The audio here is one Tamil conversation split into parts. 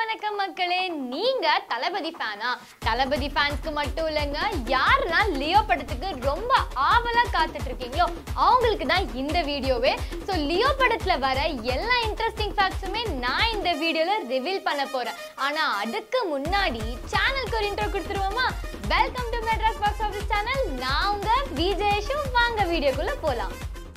வணக்கம் மக்களே, நீங்க தளபதி ஃபேனா? தளபதி ஃபேன்ஸ்க்கு மட்டும் இல்லைங்க, யாரெல்லாம் லியோ படத்துக்கு ரொம்ப ஆவலா காத்துட்டு இருக்கீங்களோ அவங்களுக்கு தான் இந்த வீடியோவே. ஸோ லியோ படத்துல வர எல்லா இன்ட்ரெஸ்டிங் ஃபேக்ட்ஸுமே நான் இந்த வீடியோல ரிவீல் பண்ண போறேன். ஆனா அதுக்கு முன்னாடி சேனலுக்கு ஒரு இன்ட்ரோ கொடுத்துருவோமா? Welcome to Madras box office channel. நான் உங்க விஜேஷு. வாங்க வீடியோக்குள்ள போலாம்.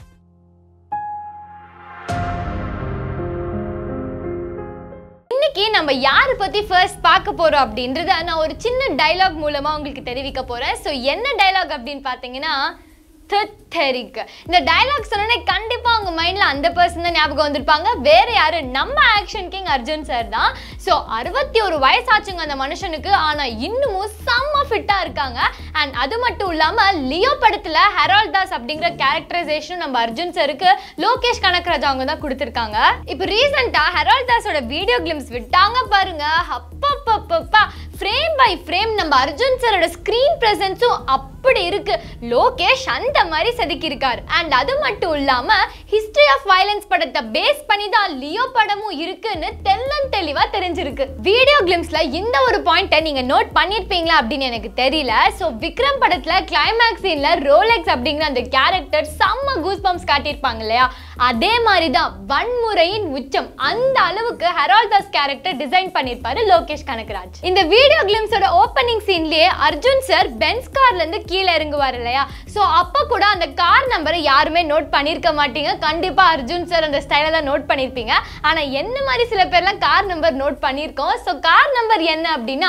இன்னைக்கு நம்ம யாரை பத்தி ஃபர்ஸ்ட் பார்க்க போறோம் அப்படின்றத நான் ஒரு சின்ன டயலாக் மூலமா உங்களுக்கு தெரிவிக்க போறேன். ஸோ என்ன டயலாக் அப்படின்னு பார்த்தீங்கன்னா, இந்த டயலாக் சொன்னே கண்டிப்பா உங்க மைண்ட்ல அந்த பர்சன் தான் ஞாபகம் வந்திருப்பாங்க. வேற யாரு? நம்ம ஆக்ஷன் கிங் அர்ஜுன் சார் தான். ஸோ 61 வயசாச்சுங்க அந்த மனுஷனுக்கு, ஆனா இன்னமும் செம்ம ஃபிட்டா இருக்காங்க. அண்ட் அது மட்டும் இல்லாம லியோ படத்துல ஹெரால்ட் தாஸ் அப்படிங்கிற கேரக்டரைசேஷன் நம்ம அர்ஜுன் சாருக்கு லோகேஷ் கனகராஜ் அவங்க தான் கொடுத்திருக்காங்க. இப்போ ரீசெண்டா ஹெரால்ட் தாஸோட வீடியோ கிளிம்ஸ் விட்டாங்க பாருங்க. அப்பப்பப்பப்பா, ஃப்ரேம் பை ஃப்ரேம் நம்ம அர்ஜுன் சாரோட ஸ்கிரீன் பிரசன்ஸும் அப்படி இருக்கு. லோகேஷ் அந்த மாதிரி செதுக்கி இருக்காரு. அண்ட் அது மட்டும் இல்லாம ஹிஸ்டரி ஆஃப் வயலன்ஸ் படத்தை பேஸ் பண்ணி தான் லியோ படமும் இருக்குன்னு தெளிவா தெரிஞ்சிருக்கு. வீடியோ கிளிம்ஸ்ல இந்த ஒரு பாயிண்ட்டை நீங்க நோட் பண்ணிருப்பீங்களா அப்படின்னு எனக்கு தெரியல. ஸோ விக்ரம் படத்துல கிளைமேக்ஸ் சீன்ல ரோலெக்ஸ் அப்படிங்கிற அந்த கேரக்டர் செம்ம கூஸ் பம்ப்ஸ் காட்டியிருப்பாங்க இல்லையா? அதே மாதிரி தான் வன்முறையின் உச்சம். அந்த அளவுக்கு ஹெரால்ட் தாஸ் கேரக்டர் டிசைன் பண்ணிருப்பாரு லோகேஷ் கனகராஜ். இந்த வீடியோ கிளிம்ஸோட ஓப்பனிங் சீன்லயே அர்ஜுன் சார் பென்ஸ் கார்ல இருந்து கீழே இறங்குவார் இல்லையா? ஸோ அப்ப கூட அந்த கார் நம்பரை யாருமே நோட் பண்ணிருக்க மாட்டீங்க. கண்டிப்பா அர்ஜுன் சார் அந்த ஸ்டைல தான் நோட் பண்ணிருப்பீங்க. ஆனா என்ன மாதிரி சில பேர்லாம் கார் நம்பர் நோட் பண்ணிருக்கோம். ஸோ கார் நம்பர் என்ன அப்படின்னா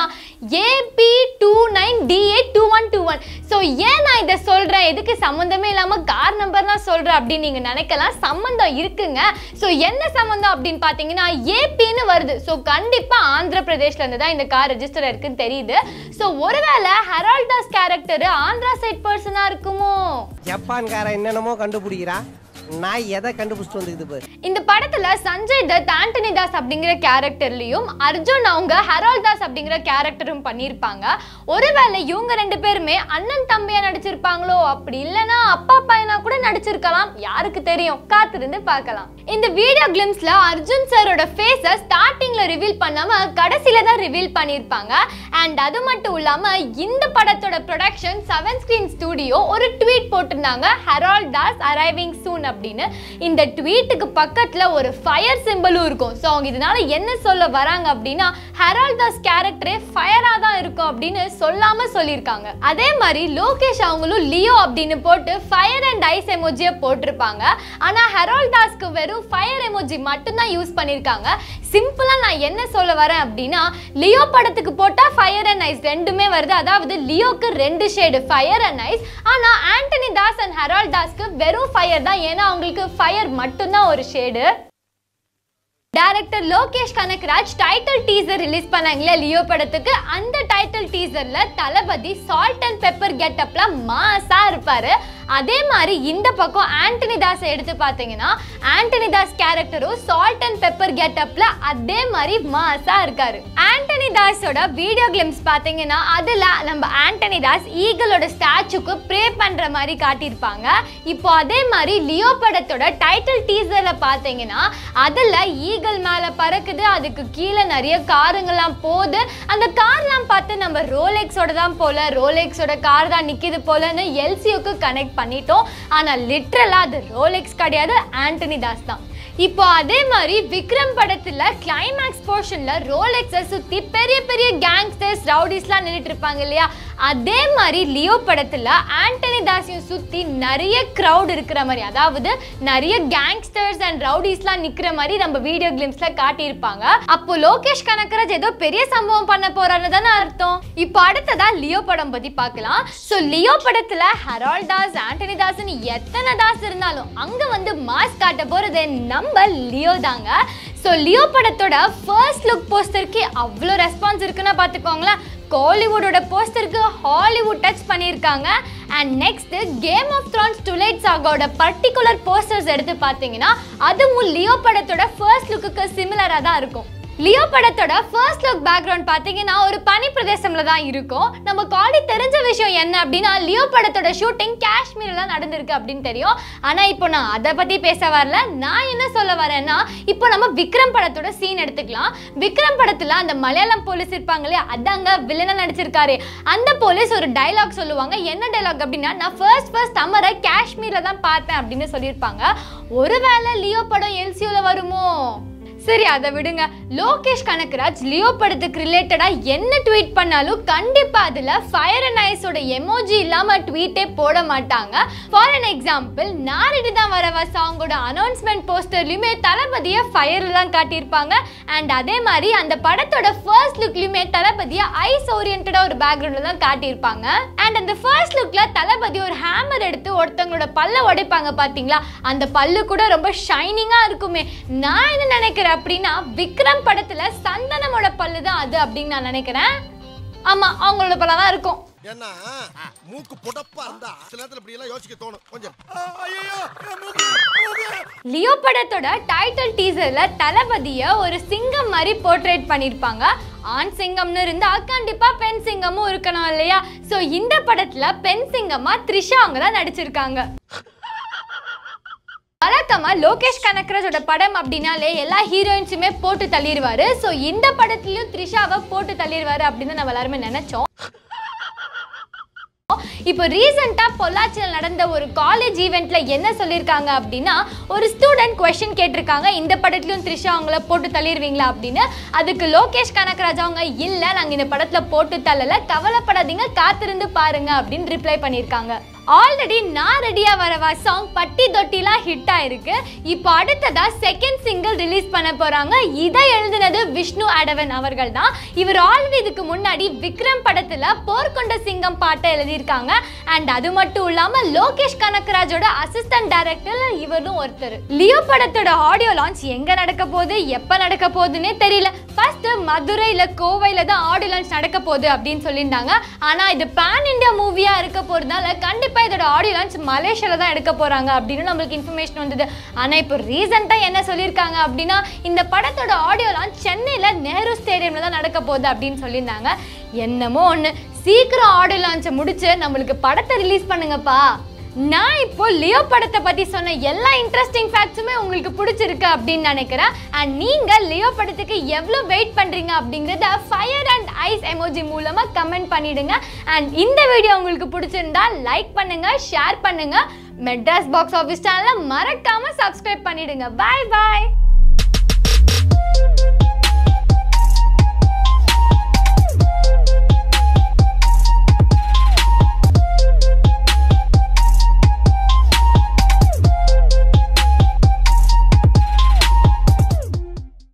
AP29DA2121. ஸோ ஏன் நான் இதை சொல்றேன், எதுக்கு சம்பந்தமே இல்லாம கார் நம்பர் தான் சொல்றேன் அப்படின்னு நீங்க நினைக்கலாம். சம்பந்தம் இருக்குங்க. ஸோ என்ன சம்பந்தம் அப்படின்னு பாத்தீங்கன்னா, ஏபின்னு வருது. ஸோ கண்டிப்பா ஆந்திர பிரதேஷ்ல இருந்து தான் இந்த கார் ரெஜிஸ்டர் இருக்குன்னு தெரியுது. ஸோ ஒருவேளை Harold Das character Andhra side பர்சனா இருக்குமோ? ஜப்பான்காரன் என்னென்னமோ கண்டுபிடிக்கிறா, நான் எதை கண்டுபிடிச்சிட்டு வந்துக்குது பாரு. இந்த படத்துல சஞ்சய் தத் ஆண்டனி தாஸ் அப்படிங்கிற கேரக்டர்லயும் அர்ஜுன் அவங்க ஹெரால்ட் தாஸ் அப்படிங்கிற கேரக்டரும் பண்ணிருப்பாங்க. ஒருவேளை இவங்க ரெண்டு பேருமே அண்ணன் தம்பியா நடிச்சிருப்பாங்களோ, அப்படி இல்லைன்னா அப்பா பையனா கூட நடிச்சிருக்கலாம். யாருக்கு தெரியும், காத்திருந்து பார்க்கலாம். இந்த வீடியோ கிளிம்ஸ்ல அர்ஜுன் சாரோட ஃபேஸ ஸ்டார்டிங்ல ரிவீல் பண்ணாம கடைசியில தான் ரிவீல் பண்ணிருப்பாங்க. அண்ட் அது மட்டும் இல்லாம இந்த படத்தோட ப்ரொடக்ஷன் 7 ஸ்கிரீன் ஸ்டுடியோ ஒரு ட்வீட் போட்டிருந்தாங்க, ஹெரால்ட் தாஸ் அரைவிங் சூன் அப்படின்னு. இந்த ட்வீட்டுக்கு பக்கத்துல ஒரு ஃபயர் சிம்பலும் இருக்கும். ஸோ அவங்க இதனால என்ன சொல்ல வராங்க அப்படின்னா, ஹெரால்ட் தாஸ் கேரக்டரே ஃபயரா தான் இருக்கும் அப்படின்னு சொல்லாம சொல்லியிருக்காங்க. அதே மாதிரி லோகேஷ் அவங்களும் லியோ அப்படின்னு போட்டு ஃபயர் அண்ட் ஐஸ் எமோஜியை போட்டிருப்பாங்க. ஆனா ஹெரால்ட் தாஸ்க்கு வெறும் ஃபயர் எமோஜி மட்டும் தான் யூஸ் பண்ணிருக்காங்க. சிம்பிளா நான் என்ன சொல்ல வரேன் அப்படின்னா, லியோ படத்துக்கு போட்டா ஃபயர் அண்ட் ஐஸ் ரெண்டுமே வருது. அதாவது லியோக்கு 2 ஷேடு ஃபயர் அண்ட் ஐஸ். ஆனா ஆண்டனி தாஸ் அண்ட் ஹெரால்ட் தாஸ்க்கு வெறும் ஃபயர் தான். ஏன்னா அவங்களுக்கு ஃபயர் மட்டும்தான் ஒரு shade. Director Lokesh Kanagaraj title teaser release பண்ணாங்களே லியோ படத்துக்கு. அந்த டைட்டில் டீசர்ல தளபதி சால்ட் அண்ட் பெப்பர் கெட்டப்ல மாசா இருப்பாரு. அதே மாதிரி இந்த பக்கம் ஆண்டனி தாஸ் எடுத்து பார்த்தீங்கன்னா, ஆண்டனி தாஸ் கேரக்டரும் சால்ட் அண்ட் பெப்பர் கெட்டப்ல அதே மாதிரி மாசா இருக்காரு. ஆண்டனி தாஸோட வீடியோ கிளிம்ஸ் பார்த்தீங்கன்னா, அதுல நம்ம ஆண்டனி தாஸ் ஈகிளோட ஸ்டாச்சுக்கு ப்ரே பண்ற மாதிரி காட்டியிருப்பாங்க. இப்போ அதே மாதிரி லியோ படத்தோட டைட்டில் டீசர்ல பார்த்தீங்கன்னா, அதுல ஈகிள் மேல பறக்குது, அதுக்கு கீழே நிறைய காருங்கெல்லாம் போகுது. அந்த கார்லாம் பார்த்து நம்ம ரோலெக்ஸோட தான் போல, ரோலெக்ஸோட கார் தான் நிக்குது போலன்னு எல்சிஓக்கு கனெக்ட் பண்ணிட்டோம். ஆனா லிட்டரலா அது ரோலெக்ஸ் கிடையாது, ஆண்டனி தாஸ் தான். இப்போ அதே மாதிரி விக்ரம் படத்துல கிளைமேக்ஸ் போர்ஷன்ல ரோலெக்ஸை சுத்தி பெரிய பெரிய கேங்ஸ்டர்ஸ் ரவுடிஸ்லாம் நின்றுட்டு இருப்பாங்க இல்லையா? அதே மாதிரி லியோ படத்துல ஆண்டனி தாஸையும் சுத்தி நிறைய கிரவுட் இருக்கிற மாதிரி, அதாவது நிறைய கேங்ஸ்டர்ஸ் அண்ட் ரவுடிஸ்லாம் நிக்கிற மாதிரி நம்ம வீடியோ கிளிம்ஸ்ல காட்டியிருப்பாங்க. அப்போ லோகேஷ் கனகராஜ் ஏதோ பெரிய சம்பவம் பண்ண போறான்னு தானே அர்த்தம். இப்போ அடுத்ததா லியோ படம் பத்தி பார்க்கலாம். ஸோ லியோ படத்துல ஹெரால்ட் தாஸ் ஆண்டனி தாஸ்னு எத்தனை தாஸ் இருந்தாலும் அங்க வந்து மாஸ் காட்ட போறது நம்ம லியோ தாங்க. ஸோ லியோ படத்தோட ஃபர்ஸ்ட் லுக் போஸ்டருக்கு அவ்வளோ ரெஸ்பான்ஸ் இருக்குன்னா பார்த்துக்கோங்களேன். கோலிவுட்டோட போஸ்டருக்கு ஹாலிவுட் டச் பண்ணியிருக்காங்க. And next game of thrones twilight சாகாவோட பர்டிகுலர் போஸ்டர்ஸ் எடுத்து பார்த்தீங்கன்னா, அதுவும் லியோ படத்தோட ஃபர்ஸ்ட் லுக்குக்கு சிமிலராக தான் இருக்கும். லியோ படத்தோட ஃபர்ஸ்ட் லுக் பேக்ரவுண்ட் பாத்தீங்கன்னா ஒரு பனி பிரதேசம்ல தான் இருக்கும். நம்ம காலி தெரிஞ்ச விஷயம் என்ன அப்படின்னா லியோ படத்தோட ஷூட்டிங் காஷ்மீர்ல தான் நடந்திருக்கு அப்படின்னு தெரியும். ஆனா இப்போ நான் அதை பத்தி பேச வரல. நான் என்ன சொல்ல வரேன்னா, இப்போ நம்ம விக்ரம் படத்தோட சீன் எடுத்துக்கலாம். விக்ரம் படத்துல அந்த மலையாளம் போலீஸ் இருப்பாங்களே, அதாங்க வில்லனா நடிச்சிருக்காரு. அந்த போலீஸ் ஒரு டைலாக் சொல்லுவாங்க. என்ன டைலாக் அப்படின்னா, நான் ஃபர்ஸ்ட் அமரை காஷ்மீர்ல தான் பார்த்தேன் அப்படின்னு சொல்லியிருப்பாங்க. ஒருவேளை லியோ படம் எல்சியூல வருமோ? சரி, அதை விடுங்க. லோகேஷ் கனகராஜ் லியோ படத்துக்கு ரிலேட்டடா என்ன ட்வீட் பண்ணாலும் கண்டிப்பா அதுல ஃபயர் அண்ட் ஐஸோட எமோஜி இல்லாம ட்வீட்டே போட மாட்டாங்க. ஃபார் அன் எக்ஸாம்பிள், நாரிடி தான் வரவா சாங்கோட அனௌன்ஸ்மெண்ட் போஸ்டர்லயுமே தளபதியை ஃபயர்ல தான் காட்டியிருப்பாங்க. அண்ட் அதே மாதிரி அந்த படத்தோட ஃபர்ஸ்ட் லுக்லயுமே தளபதியை ஐஸ் ஓரியன்டா ஒரு பேக்ரவுண்ட்ல தான் காட்டியிருப்பாங்க. அண்ட் அந்த ஃபர்ஸ்ட் லுக்ல தளபதி ஒரு ஹேமர் எடுத்து ஒருத்தவங்களோட பல்ல உடைப்பாங்க பாத்தீங்களா, அந்த பல்லு கூட ரொம்ப ஷைனிங்கா இருக்குமே. நான் என்ன நினைக்கிறேன் அப்படின்னா, விக்ரம் படத்துல சந்தனமோட பல்லு தான் அது அப்படின்னு நான் நினைக்கிறேன். ஆமா, அவங்களோட பல்ல தான் இருக்கும். ஏன்னா மூக்கு புடப்பா இருந்தா சில நேரத்துல இப்படி எல்லாம் யோசிக்க தோணும் கொஞ்சம். லியோ படத்தோட டைட்டில் டீசர்ல தளபதியை ஒரு சிங்கம் மாதிரி போர்ட்ரேட் பண்ணிருப்பாங்க. ஆண் சிங்கம்னு இருந்தா கண்டிப்பா பெண் சிங்கமும் இருக்கணும் இல்லையா? சோ இந்த படத்துல பெண் சிங்கமா த்ரிஷா அவங்க தான் நடிச்சிருக்காங்க. வழக்கமா லோகேஷ் கனகராஜோட படம் அப்படின்னாலே எல்லா ஹீரோயின்ஸுமே போட்டு தள்ளிடுவாரு. ஸோ இந்த படத்துலயும் த்ரிஷாவை போட்டு தள்ளிடுவாரு அப்படின்னு நம்ம எல்லாருமே நினைச்சோம். இப்போ ரீசெண்டா பொள்ளாச்சியில் நடந்த ஒரு காலேஜ் ஈவெண்ட்ல என்ன சொல்லியிருக்காங்க அப்படின்னா, ஒரு ஸ்டூடெண்ட் குவெஸ்டின் கேட்டிருக்காங்க, இந்த படத்துலயும் த்ரிஷா அவங்கள போட்டு தள்ளிடுவீங்களா அப்படின்னு. அதுக்கு லோகேஷ் கனகராஜ் அவங்க, இல்ல நாங்க இந்த படத்துல போட்டு தள்ளல, கவலைப்படாதீங்க, காத்திருந்து பாருங்க அப்படின்னு ரிப்ளை பண்ணியிருக்காங்க. ஆல்ரெடி நான் ரெடியா வரவா சாங் பட்டி தொட்டிலாம் ஹிட் ஆயிருக்கு. இப்போ அடுத்ததா செகண்ட் சிங்கிள் ரிலீஸ் பண்ண போறாங்க. இதை எழுதினது விஷ்ணு அடவன் அவர்கள் தான். இவர் ஆல்ரெடி இதுக்கு முன்னாடி விக்ரம் படத்துல போர்க்கொண்ட சிங்கம் பாட்டை எழுதியிருக்காங்க. அண்ட் அது மட்டும் இல்லாம லோகேஷ் கனகராஜோட அசிஸ்டன்ட் டைரக்டர் இவரும் ஒருத்தர். லியோ படத்தோட ஆடியோ லான்ச் எங்க நடக்க போகுது, எப்ப நடக்க போகுதுன்னே தெரியல. ஃபர்ஸ்ட் மதுரையில கோவையில தான் ஆடியோ லான்ச் நடக்க போகுது அப்படின்னு சொல்லியிருந்தாங்க. ஆனா இது பேன் இந்தியா மூவியா இருக்க போறதுனால கண்டிப்பா இதோட ஆடியோ லான்ச் மலேசியால தான் எடுக்க போறாங்க அப்படின்னு நம்மளுக்கு இன்ஃபர்மேஷன் வந்தது. ஆனா இப்போ ரீசெண்டா என்ன சொல்லியிருக்காங்க அப்படின்னா, இந்த படத்தோட ஆடியோ லான்ச் சென்னையில நேரு ஸ்டேடியம்ல தான் நடக்க போகுது அப்படின்னு சொல்லியிருந்தாங்க. என்னமோ ஒன்று, சீக்கிரம் ஆடியோ லான்ச்சை முடிச்சு நம்மளுக்கு படத்தை ரிலீஸ் பண்ணுங்கப்பா. நான் இப்போ லியோ படத்தை பத்தி சொன்ன எல்லா இன்ட்ரெஸ்டிங் ஃபேக்ட்ஸுமே உங்களுக்கு பிடிச்சிருக்கு அப்படின்னு நினைக்கிறேன். அண்ட் நீங்க லியோ படத்துக்கு எவ்வளவு வெயிட் பண்றீங்க அப்படிங்கறத ஃபயர் அண்ட் ஐஸ் எமோஜி மூலமா கமெண்ட் பண்ணிடுங்க. அண்ட் இந்த வீடியோ உங்களுக்கு பிடிச்சிருந்தா லைக் பண்ணுங்க, ஷேர் பண்ணுங்க. மெட்ராஸ் பாக்ஸ் ஆஃபீஸ் சேனலை மறக்காம சப்ஸ்கிரைப் பண்ணிடுங்க. பாய் பாய்.